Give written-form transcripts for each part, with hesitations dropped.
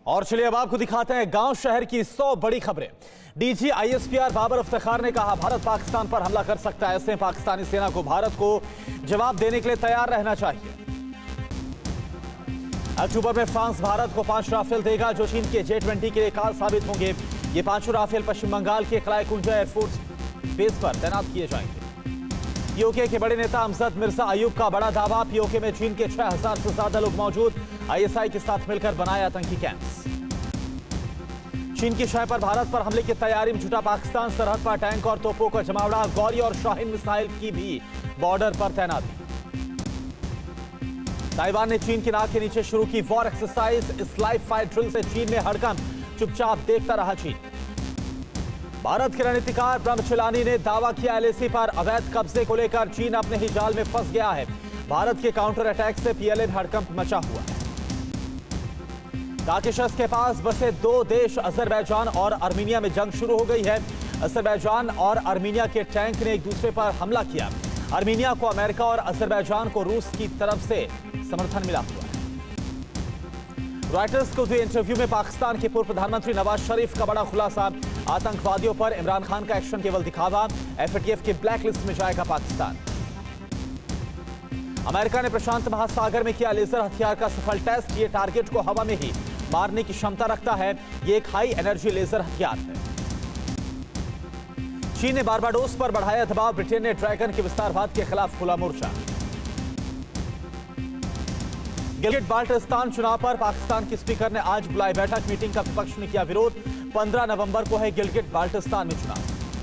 और चलिए अब आपको दिखाते हैं गांव शहर की 100 बड़ी खबरें। डीजी आईएसपीआर बाबर इफ्तिखार ने कहा, भारत पाकिस्तान पर हमला कर सकता है, ऐसे पाकिस्तानी सेना को भारत को जवाब देने के लिए तैयार रहना चाहिए। अक्टूबर में फ्रांस भारत को 5 राफेल देगा, जो चीन के J-20 के लिए कार साबित होंगे। ये 5 राफेल पश्चिम बंगाल के कलाईकुंजा एयरफोर्स बेस पर तैनात किए जाएंगे। पीओके के बड़े नेता अमजद मिर्जा अयूब का बड़ा दावा, पीओके में चीन के 6000 से ज्यादा लोग मौजूद, आईएसआई के साथ मिलकर बनाए आतंकी कैंप्स। चीन की शह पर भारत पर हमले की तैयारी में जुटा पाकिस्तान, सरहद पर टैंक और तोपों का जमावड़ा, गौरी और शाहीन मिसाइल की भी बॉर्डर पर तैनाती। ताइवान ने चीन की नाक के नीचे शुरू की वॉर एक्सरसाइज, इस लाइव फायर ड्रिल से चीन में हड़कंप, चुपचाप देखता रहा चीन। भारत के रणनीतिकार ब्रह्मचलानी ने दावा किया, एलएसी पर अवैध कब्जे को लेकर चीन अपने ही जाल में फंस गया है। भारत के काउंटर अटैक से पीएलए में हड़कंप मचा हुआ है। काकेशस के पास बसे 2 देश अजरबैजान और आर्मीनिया में जंग शुरू हो गई है। अजरबैजान और आर्मीनिया के टैंक ने एक दूसरे पर हमला किया। आर्मीनिया को अमेरिका और अजरबैजान को रूस की तरफ से समर्थन मिला हुआ है। रॉयटर्स को दिए इंटरव्यू में पाकिस्तान के पूर्व प्रधानमंत्री नवाज शरीफ का बड़ा खुलासा, आतंकवादियों पर इमरान खान का एक्शन केवल दिखावा, एफएटीएफ की ब्लैक लिस्ट में जाएगा पाकिस्तान। अमेरिका ने प्रशांत महासागर में किया लेजर हथियार का सफल टेस्ट, ये टारगेट को हवा में ही मारने की क्षमता रखता है। ये एक हाई एनर्जी लेजर हथियार है। चीन ने बारबाडोस पर बढ़ाया दबाव, ब्रिटेन ने ड्रैगन के विस्तारवाद के खिलाफ खुला मोर्चा। गिलगिट बाल्टिस्तान चुनाव पर पाकिस्तान के स्पीकर ने आज बुलाई बैठक, मीटिंग का विपक्ष ने किया विरोध। 15 नवंबर को है गिलगिट बाल्टिस्तान में चुनाव।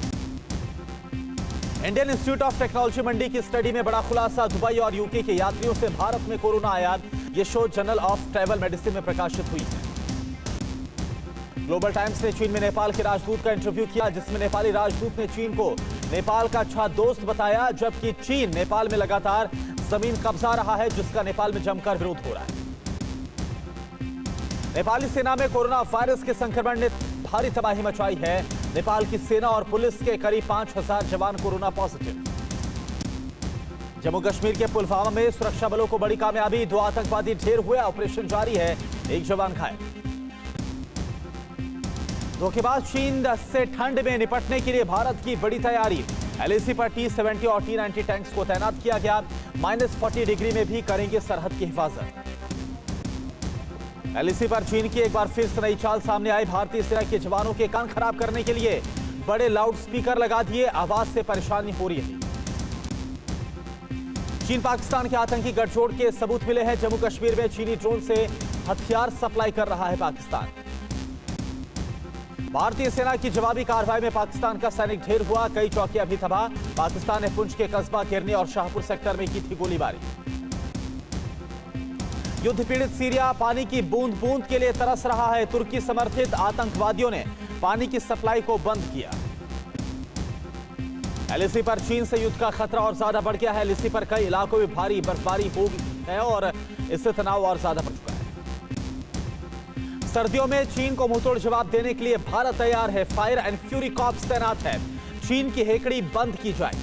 Indian Institute of Technology Mandi की स्टडी में बड़ा खुलासा, दुबई और यूके के यात्रियों से भारत में कोरोना आयात, यह शोध जर्नल ऑफ ट्रैवल मेडिसिन में प्रकाशित हुई है। ग्लोबल टाइम्स ने चीन में नेपाल के राजदूत का इंटरव्यू किया, जिसमें नेपाली राजदूत ने चीन को नेपाल का अच्छा दोस्त बताया, जबकि चीन नेपाल में लगातार जमीन कब्जा रहा है, जिसका नेपाल में जमकर विरोध हो रहा है। नेपाली सेना में कोरोना वायरस के संक्रमण ने भारी तबाही मचाई है। नेपाल की सेना और पुलिस के करीब 5000 जवान कोरोना पॉजिटिव। जम्मू कश्मीर के पुलवामा में सुरक्षा बलों को बड़ी कामयाबी, 2 आतंकवादी ढेर हुए, ऑपरेशन जारी है, 1 जवान घायल। धोखेबाज चीन से ठंड में निपटने के लिए भारत की बड़ी तैयारी, एलएसी पर T-70 और T-90 टैंक्स को तैनात किया गया, -40 डिग्री में भी करेंगे सरहद की हिफाजत। एलएसी पर चीन की एक बार फिर से नई चाल सामने आई, भारतीय सेना के जवानों के कान खराब करने के लिए बड़े लाउड स्पीकर लगा दिए, आवाज से परेशानी हो रही है। चीन पाकिस्तान के आतंकी गठजोड़ के सबूत मिले हैं, जम्मू कश्मीर में चीनी ड्रोन से हथियार सप्लाई कर रहा है पाकिस्तान। भारतीय सेना की जवाबी कार्रवाई में पाकिस्तान का सैनिक ढेर हुआ, कई चौकियां भी तबाह। पाकिस्तान ने पुंछ के कस्बा किरनी और शाहपुर सेक्टर में की थी गोलीबारी। युद्ध पीड़ित सीरिया पानी की बूंद बूंद के लिए तरस रहा है, तुर्की समर्थित आतंकवादियों ने पानी की सप्लाई को बंद किया। एलएसी पर चीन से युद्ध का खतरा और ज्यादा बढ़ गया है। एलएसी पर कई इलाकों में भारी बर्फबारी हो गई है और इससे तनाव और ज्यादा बढ़ चुका है। सर्दियों में चीन को मुंहतोड़ जवाब देने के लिए भारत तैयार है, फायर एंड फ्यूरी कॉर्प्स तैनात है, चीन की हेकड़ी बंद की जाए।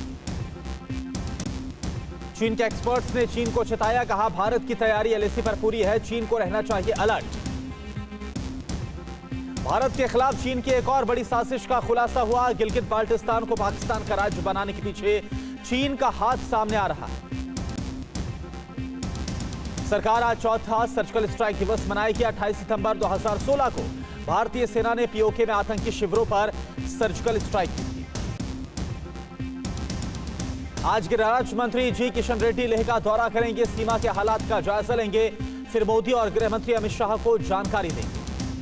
चीन के एक्सपर्ट्स ने चीन को चेताया, कहा भारत की तैयारी एलएसी पर पूरी है, चीन को रहना चाहिए अलर्ट। भारत के खिलाफ चीन की एक और बड़ी साजिश का खुलासा हुआ, गिलगिट बाल्टिस्तान को पाकिस्तान का राज्य बनाने के पीछे चीन का हाथ सामने आ रहा है। सरकार आज चौथा सर्जिकल स्ट्राइक दिवस मनाएगी। 28 सितंबर 2016 को भारतीय सेना ने पीओके में आतंकी शिविरों पर सर्जिकल स्ट्राइक की थी। आज गृह राज्य मंत्री जी किशन रेड्डी लेह का दौरा करेंगे, सीमा के हालात का जायजा लेंगे, फिर मोदी और गृह मंत्री अमित शाह को जानकारी देंगे।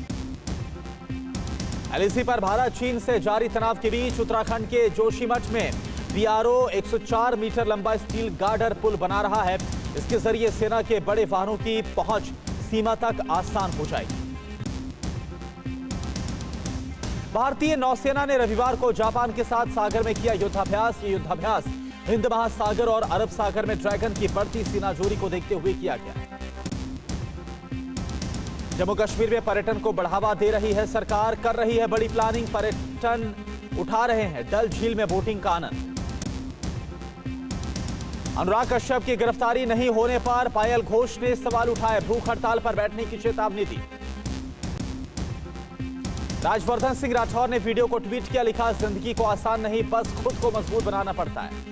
एलएसी पर भारत चीन से जारी तनाव के बीच उत्तराखंड के जोशीमठ में बीआरओ 104 मीटर लंबा स्टील गार्डर पुल बना रहा है। इसके जरिए सेना के बड़े वाहनों की पहुंच सीमा तक आसान हो जाएगी। भारतीय नौसेना ने रविवार को जापान के साथ सागर में किया युद्धाभ्यास। ये युद्धाभ्यास हिंद महासागर और अरब सागर में ड्रैगन की बढ़ती सीनाजोरी को देखते हुए किया गया। जम्मू कश्मीर में पर्यटन को बढ़ावा दे रही है सरकार, कर रही है बड़ी प्लानिंग, पर्यटन उठा रहे हैं डल झील में बोटिंग का आनंद। अनुराग कश्यप की गिरफ्तारी नहीं होने पर पायल घोष ने सवाल उठाए, भूख हड़ताल पर बैठने की चेतावनी दी। राजवर्धन सिंह राठौर ने वीडियो को ट्वीट किया, लिखा, जिंदगी को आसान नहीं, बस खुद को मजबूत बनाना पड़ता है।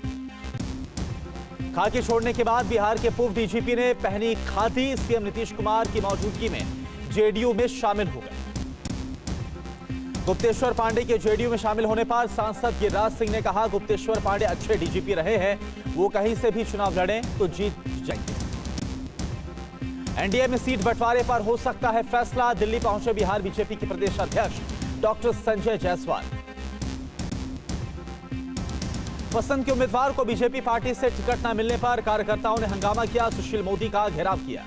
खाकी छोड़ने के बाद बिहार के पूर्व डीजीपी ने पहनी खादी, सीएम नीतीश कुमार की मौजूदगी में जेडीयू में शामिल हो गए। गुप्तेश्वर पांडे के जेडीयू में शामिल होने पर सांसद गिरिराज सिंह ने कहा, गुप्तेश्वर पांडे अच्छे डीजीपी रहे हैं, वो कहीं से भी चुनाव लड़ें तो जीत जाएंगे। एनडीए में सीट बंटवारे पर हो सकता है फैसला, दिल्ली पहुंचे बिहार बीजेपी के प्रदेश अध्यक्ष डॉक्टर संजय जायसवाल। पसंद के उम्मीदवार को बीजेपी पार्टी से टिकट न मिलने पर कार्यकर्ताओं ने हंगामा किया, सुशील मोदी का घेराव किया।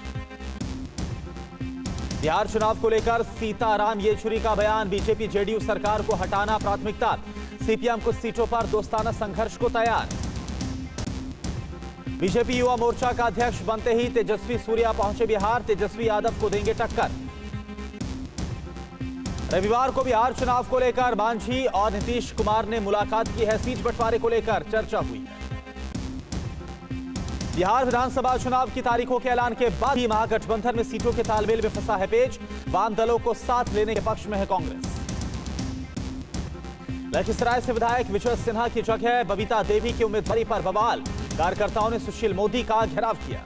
बिहार चुनाव को लेकर सीताराम येचुरी का बयान, बीजेपी जेडीयू सरकार को हटाना प्राथमिकता, सीपीएम कुछ सीटों पर दोस्ताना संघर्ष को तैयार। बीजेपी युवा मोर्चा का अध्यक्ष बनते ही तेजस्वी सूर्या पहुंचे बिहार, तेजस्वी यादव को देंगे टक्कर। रविवार को बिहार चुनाव को लेकर मांझी और नीतीश कुमार ने मुलाकात की है, सीट बंटवारे को लेकर चर्चा हुई है। बिहार विधानसभा चुनाव की तारीखों के ऐलान के बाद ही महागठबंधन में सीटों के तालमेल में फंसा है पेच, वाम दलों को साथ लेने के पक्ष में है कांग्रेस। लखीसराय से विधायक विजय सिन्हा की जगह बबीता देवी की उम्मीदवारी पर बवाल, कार्यकर्ताओं ने सुशील मोदी का घेराव किया।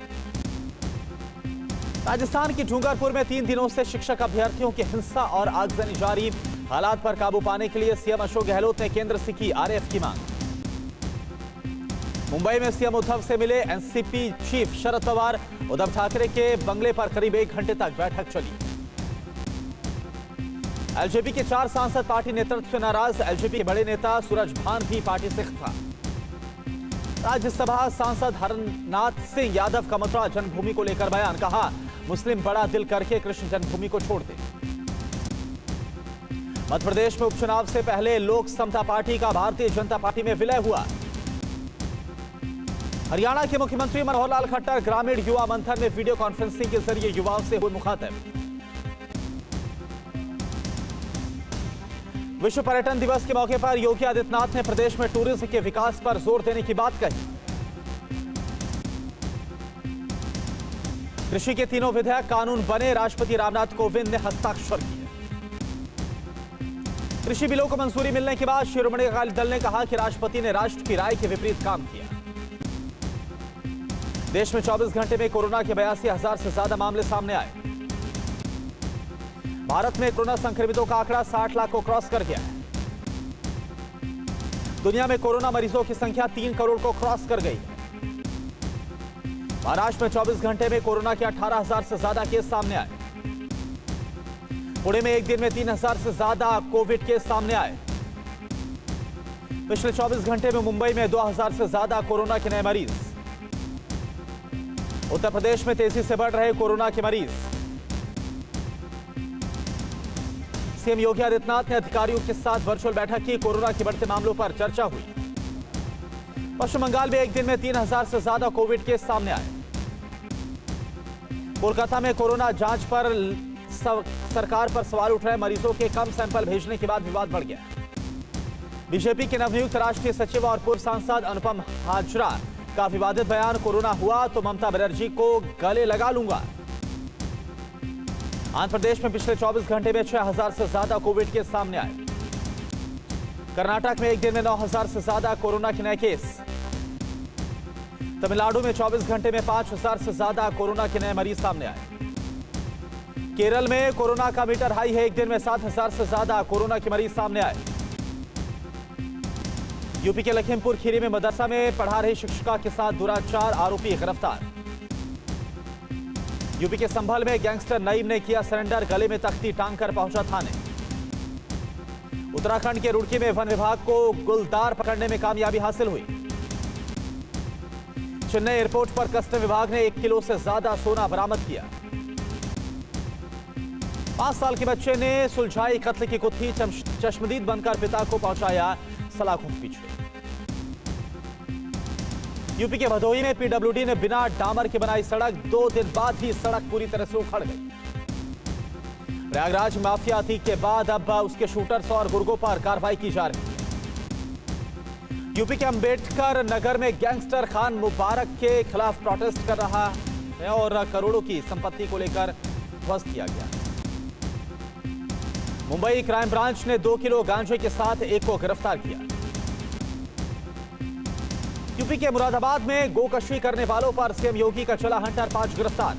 राजस्थान के डूंगरपुर में 3 दिनों से शिक्षक अभ्यर्थियों की हिंसा और आगजनी जारी, हालात पर काबू पाने के लिए सीएम अशोक गहलोत ने केंद्र से की आरएएफ की मांग। मुंबई में सीएम उद्धव से मिले एनसीपी चीफ शरद पवार, उद्धव ठाकरे के बंगले पर करीब 1 घंटे तक बैठक चली। एलजेपी के 4 सांसद पार्टी नेतृत्व से नाराज, एलजेपी के बड़े नेता सूरज भान भी पार्टी से खफा। राज्यसभा सांसद हरनाथ सिंह यादव का मथुरा जन्मभूमि को लेकर बयान, कहा, मुस्लिम बड़ा दिल करके कृष्ण जन्मभूमि को छोड़ दे। मध्य प्रदेश में उपचुनाव से पहले लोक समता पार्टी का भारतीय जनता पार्टी में विलय हुआ। हरियाणा के मुख्यमंत्री मनोहर लाल खट्टर ग्रामीण युवा मंथन में वीडियो कॉन्फ्रेंसिंग के जरिए युवाओं से हुए मुखातिब। विश्व पर्यटन दिवस के मौके पर योगी आदित्यनाथ ने प्रदेश में टूरिज्म के विकास पर जोर देने की बात कही। कृषि के 3 विधेयक कानून बने, राष्ट्रपति रामनाथ कोविंद ने हस्ताक्षर किए। कृषि बिलों को मंजूरी मिलने के बाद शिरोमणि अकाली दल ने कहा कि राष्ट्रपति ने राष्ट्र की राय के विपरीत काम किया। देश में 24 घंटे में कोरोना के 82,000 से ज्यादा मामले सामने आए। भारत में कोरोना संक्रमितों का आंकड़ा 60 लाख को क्रॉस कर गया है। दुनिया में कोरोना मरीजों की संख्या 3 करोड़ को क्रॉस कर गई है। महाराष्ट्र में 24 घंटे में कोरोना के 18,000 से ज्यादा केस सामने आए। पुणे में एक दिन में 3,000 से ज्यादा कोविड केस सामने आए। पिछले 24 घंटे में मुंबई में 2,000 से ज्यादा कोरोना के नए मरीज। उत्तर प्रदेश में तेजी से बढ़ रहे कोरोना के मरीज। सीएम योगी आदित्यनाथ ने अधिकारियों के साथ वर्चुअल बैठक की, कोरोना के बढ़ते मामलों पर चर्चा हुई। पश्चिम बंगाल में एक दिन में 3,000 से ज्यादा कोविड केस सामने आए। कोलकाता में कोरोना जांच पर सरकार पर सवाल उठ रहे, मरीजों के कम सैंपल भेजने के बाद विवाद बढ़ गया। बीजेपी के नवनियुक्त राष्ट्रीय सचिव और पूर्व सांसद अनुपम हाजरा का विवादित बयान, कोरोना हुआ तो ममता बनर्जी को गले लगा लूंगा। आंध्र प्रदेश में पिछले 24 घंटे में 6,000 से ज्यादा कोविड केस सामने आए। कर्नाटक में एक दिन में 9,000 से ज्यादा कोरोना के नए केस। तमिलनाडु में 24 घंटे में 5,000 से ज्यादा कोरोना के नए मरीज सामने आए। केरल में कोरोना का मीटर हाई है, एक दिन में 7,000 से ज्यादा कोरोना के मरीज सामने आए। यूपी के लखीमपुर खीरी में मदरसा में पढ़ा रही शिक्षिका के साथ दुराचार, आरोपी गिरफ्तार। यूपी के संभल में गैंगस्टर नईम ने किया सरेंडर, गले में तख्ती टांग कर पहुंचा थाने। उत्तराखंड के रुड़की में वन विभाग को गुलदार पकड़ने में कामयाबी हासिल हुई। चेन्नई एयरपोर्ट पर कस्टम विभाग ने 1 किलो से ज्यादा सोना बरामद किया। 5 साल के बच्चे ने सुलझाई कत्ल की गुत्थी, चश्मदीद बनकर पिता को पहुंचाया सलाखों के पीछे। यूपी के भदोही में पीडब्ल्यूडी ने बिना डामर के बनाई सड़क, 2 दिन बाद ही सड़क पूरी तरह से उखड़ गई। प्रयागराज माफिया अतीक के बाद अब उसके शूटर्स और गुर्गों पर कार्रवाई की जा रही है। यूपी के अंबेडकर नगर में गैंगस्टर खान मुबारक के खिलाफ प्रोटेस्ट कर रहा है और करोड़ों की संपत्ति को लेकर ध्वस्त किया गया। मुंबई क्राइम ब्रांच ने 2 किलो गांजे के साथ एक को गिरफ्तार किया। यूपी के मुरादाबाद में गोकशी करने वालों पर सीएम योगी का चला हंटर, 5 गिरफ्तार।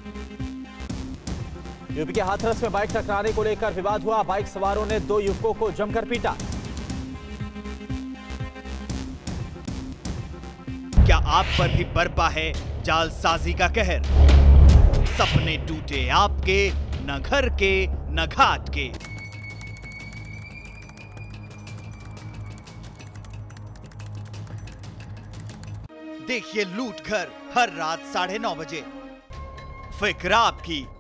यूपी के हाथरस में बाइक टकराने को लेकर विवाद हुआ, बाइक सवारों ने 2 युवकों को जमकर पीटा। क्या आप पर भी बरपा है जालसाजी का कहर? सपने टूटे आपके, न घर के न घाट के। देखिए लूट घर हर रात 9:30 बजे। फिक्र आपकी,